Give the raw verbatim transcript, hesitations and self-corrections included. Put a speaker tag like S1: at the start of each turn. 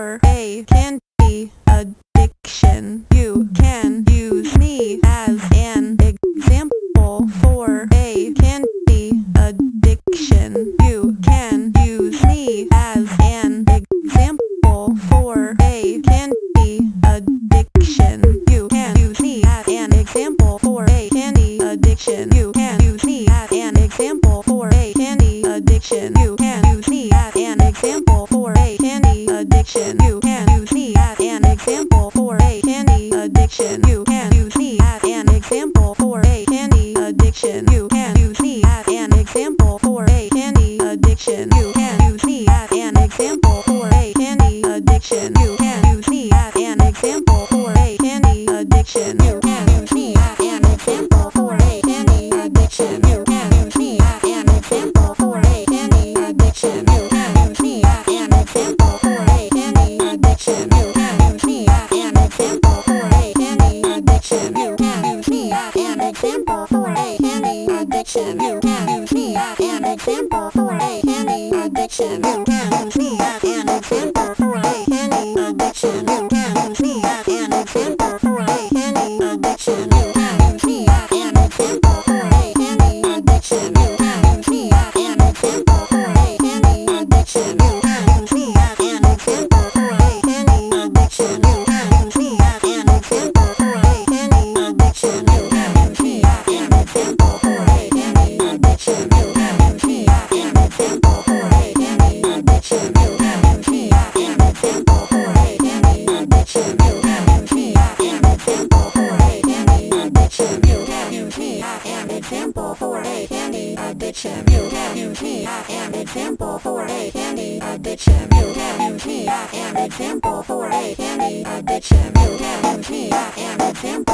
S1: for a candy addiction. You can use me as an example for a candy addiction. You can use me as an example for a candy addiction. You can use me as an example for a candy addiction. You can use me as an example for a candy addiction. You can use me as an example for a candy addiction. You can use me as an example for a candy addiction. You can use me as an example for a candy addiction. You can use me as an example for a candy addiction. You can use me as an example for a candy addiction. You can use me as an example for a candy addiction. You can use me as an example for a candy addiction. You can use me as an example for a candy addiction. You can use me as an example for a candy addiction. You can use me as an example for a candy addiction. You can use me as an example for a candy addiction. You can use me as an example for a candy addiction. You can use me as an example for a candy addiction. You can use me as an example for a candy addiction. You can use me as an example for a candy addiction. You can use me as an example for a candy addiction. You can use me as an example for a candy addiction. You can use me as an example for a candy addiction. You can use me as an example for a candy addiction. You can use me as an example for a candy addiction. You can use me as an example for a candy addiction. You can use me as an example for a candy addiction. You can use me as an example for a candy addiction. You can use me as an example for a candy addiction. You can use me as an example for a candy addiction. You can use me as an example